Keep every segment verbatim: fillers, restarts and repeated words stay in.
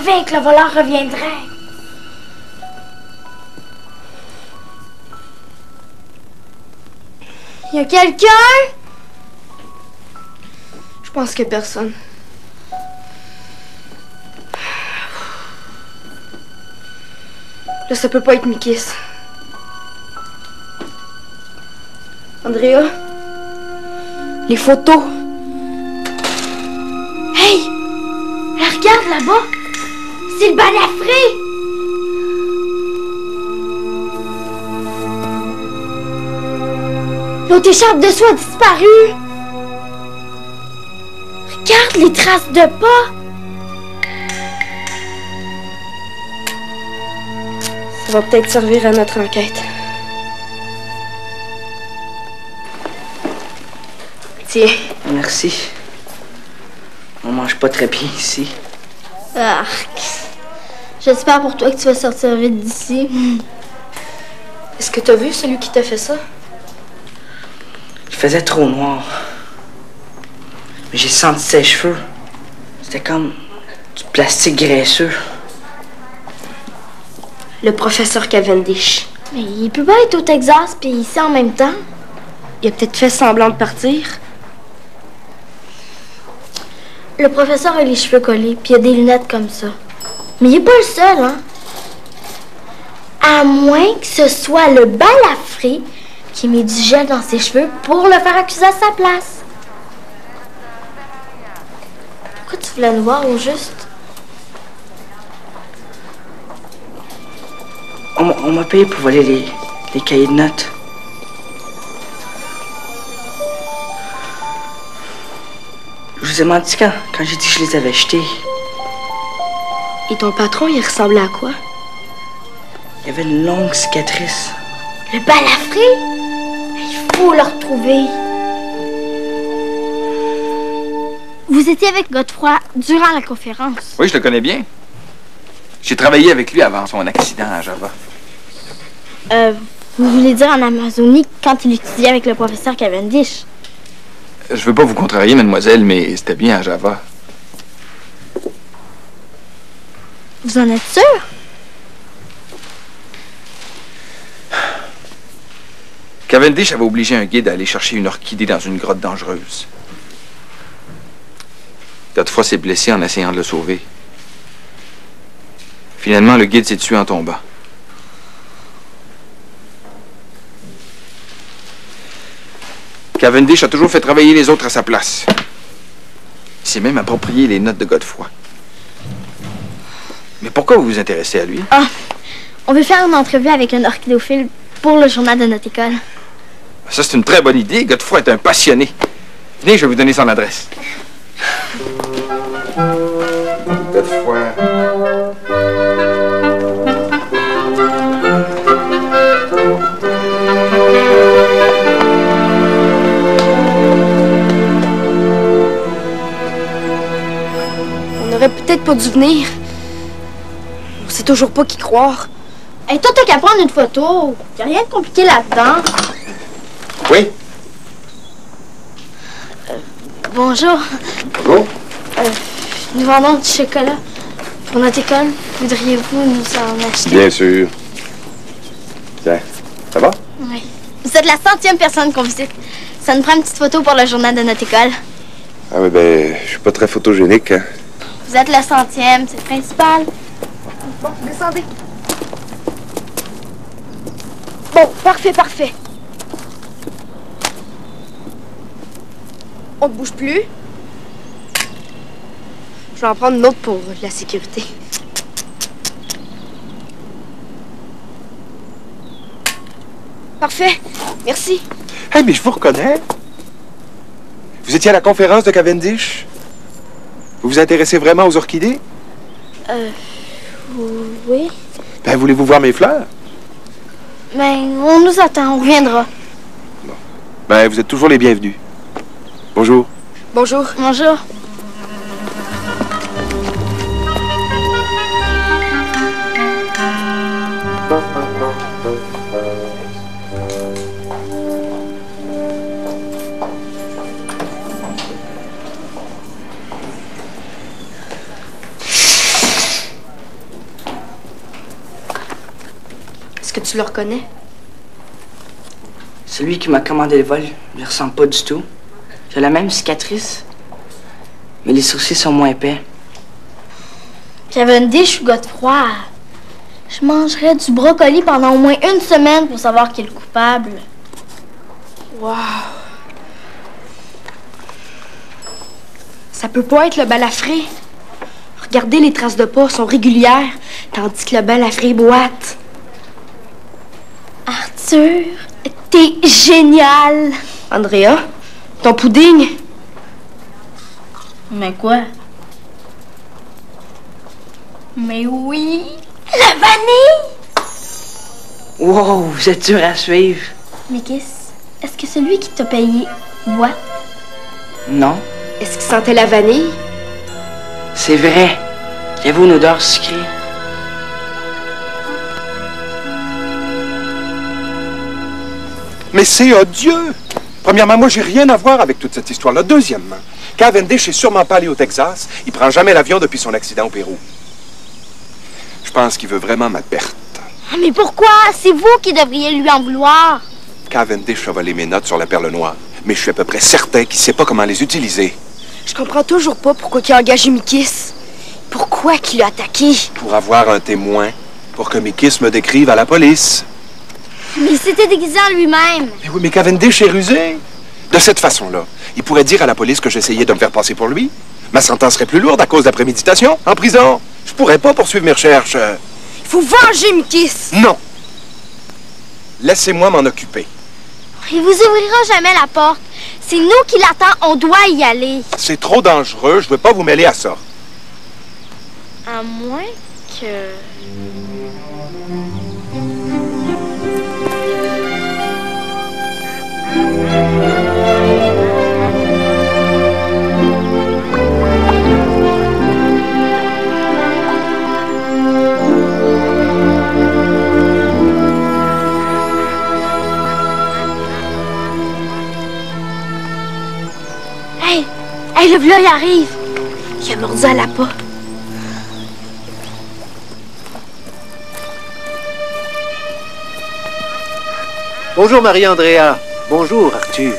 savais que le voleur reviendrait. Y a quelqu'un? Je pense qu'il y a personne. Là, ça peut pas être Mikis. Andrea? Les photos. Hey! Elle regarde là-bas! C'est le balafré! L'autre écharpe de soie a disparu! Regarde les traces de pas! Ça va peut-être servir à notre enquête. Tiens. Merci. On mange pas très bien ici. Ah, j'espère pour toi que tu vas sortir vite d'ici. Est-ce que t'as vu celui qui t'a fait ça? Il faisait trop noir. Mais j'ai senti ses cheveux. C'était comme du plastique graisseux. Le professeur Cavendish. Mais il peut pas être au Texas puis ici en même temps. Il a peut-être fait semblant de partir. Le professeur a les cheveux collés puis il a des lunettes comme ça. Mais il est pas le seul, hein? À moins que ce soit le balafré qui met du gel dans ses cheveux pour le faire accuser à sa place. Pourquoi tu voulais nous voir au juste? On, m'a- on m'a payé pour voler les, les cahiers de notes. Je vous ai menti quand, quand j'ai dit que je les avais jetés. Et ton patron, il ressemblait à quoi? Il y avait une longue cicatrice. Le balafré? Il faut le retrouver. Vous étiez avec Godefroy durant la conférence. Oui, je le connais bien. J'ai travaillé avec lui avant son accident à Java. Euh, vous voulez dire en Amazonie quand il étudiait avec le professeur Cavendish? Je veux pas vous contrarier, mademoiselle, mais c'était bien à Java. Vous en êtes sûr? Cavendish avait obligé un guide à aller chercher une orchidée dans une grotte dangereuse. Godefroy s'est blessé en essayant de le sauver. Finalement, le guide s'est tué en tombant. Cavendish a toujours fait travailler les autres à sa place. Il s'est même approprié les notes de Godefroy. Mais pourquoi vous vous intéressez à lui? Ah, on veut faire une entrevue avec un orchidéophile pour le journal de notre école. Ça, c'est une très bonne idée. Godefroy est un passionné. Venez, je vais vous donner son adresse. Godefroy. On aurait peut-être pas dû venir. On sait toujours pas qui croire. Hey, toi, t'as qu'à prendre une photo. Y'a rien de compliqué là-dedans. Oui? Bonjour. Bonjour. Euh, nous vendons du chocolat pour notre école. Voudriez-vous nous en acheter? Bien sûr. Tiens, ça va? Oui. Vous êtes la centième personne qu'on visite. Ça nous prend une petite photo pour le journal de notre école. Ah oui, ben, je suis pas très photogénique, hein. Vous êtes la centième, c'est le principal. Bon, descendez. Bon, parfait, parfait. On ne bouge plus. Je vais en prendre une autre pour la sécurité. Parfait. Merci. Hey, mais je vous reconnais. Vous étiez à la conférence de Cavendish? Vous vous intéressez vraiment aux orchidées? Euh, oui. Ben, voulez-vous voir mes fleurs? Mais on nous attend, on reviendra. Ben, vous êtes toujours les bienvenus. Bonjour. Bonjour. Bonjour. tu le reconnais? Celui qui m'a commandé le vol, il ressemble pas du tout. J'ai la même cicatrice, mais les sourcils sont moins épais. Cavendish ou Godefroy? Je mangerais du brocoli pendant au moins une semaine pour savoir qui est le coupable. Wow! Ça peut pas être le balafré. Regardez, les traces de pas sont régulières, tandis que le balafré boite. Arthur, t'es génial! Andrea, ton pudding? Mais quoi? Mais oui! La vanille! Wow, vous êtes dur à suivre. Mais qu'est-ce... Est-ce que celui qui t'a payé boit? Non, Est-ce qu'il sentait la vanille? c'est vrai. Il y avait une odeur sucrée. Mais c'est odieux! Premièrement, moi, j'ai rien à voir avec toute cette histoire-là. Deuxièmement, Cavendish est sûrement pas allé au Texas. Il prend jamais l'avion depuis son accident au Pérou. Je pense qu'il veut vraiment ma perte. Mais pourquoi? C'est vous qui devriez lui en vouloir. Cavendish a volé mes notes sur la perle noire, mais je suis à peu près certain qu'il sait pas comment les utiliser. Je comprends toujours pas pourquoi il a engagé Mikis. Pourquoi qu'il l'a attaqué? Pour avoir un témoin, pour que Mikis me décrive à la police. Mais il s'était déguisé en lui-même. Mais oui, mais Cavendish est rusé. De cette façon-là, il pourrait dire à la police que j'essayais de me faire passer pour lui. Ma sentence serait plus lourde à cause de la préméditation. En prison, je pourrais pas poursuivre mes recherches. Il faut venger Mikis! Non. Laissez-moi m'en occuper. Il vous ouvrira jamais la porte. C'est nous qui l'attend, on doit y aller. C'est trop dangereux, je veux pas vous mêler à ça. À moins que... Hey! Hey, le bleu, il arrive! Il a mordu à la pas. Bonjour Marie-Andrea. Bonjour Arthur.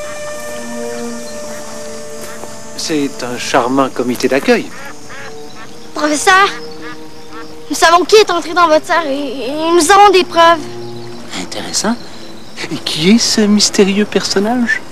C'est un charmant comité d'accueil. Professeur, nous savons qui est entré dans votre serre et, et nous avons des preuves. Intéressant. Et qui est ce mystérieux personnage?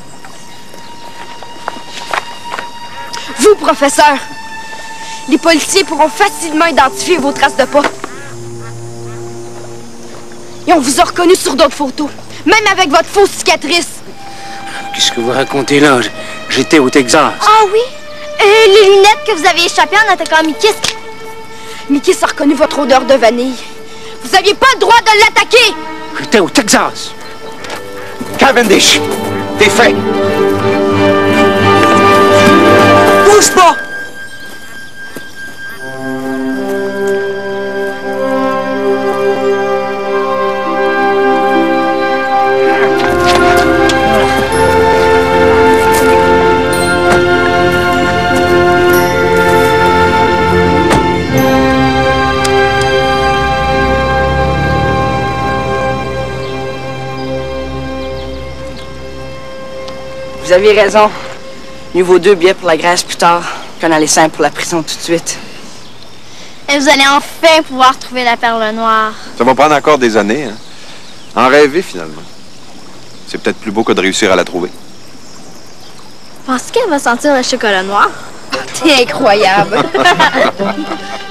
Vous, professeur! Les policiers pourront facilement identifier vos traces de pas. Et on vous a reconnu sur d'autres photos, même avec votre fausse cicatrice. Qu'est-ce que vous racontez là? J'étais au Texas. Ah oui? Et les lunettes que vous avez échappées en attaquant Mikis. Mikis a reconnu votre odeur de vanille. Vous n'aviez pas le droit de l'attaquer! J'étais au Texas. Cavendish, t'es fait. Bouge pas! Vous avez raison. Mieux vaut deux billets pour la Grèce plus tard qu'un aller simple pour la prison tout de suite. Et vous allez enfin pouvoir trouver la perle noire. Ça va prendre encore des années, hein. En rêver, finalement. C'est peut-être plus beau que de réussir à la trouver. Penses-tu qu'elle va sentir le chocolat noir? T'es incroyable!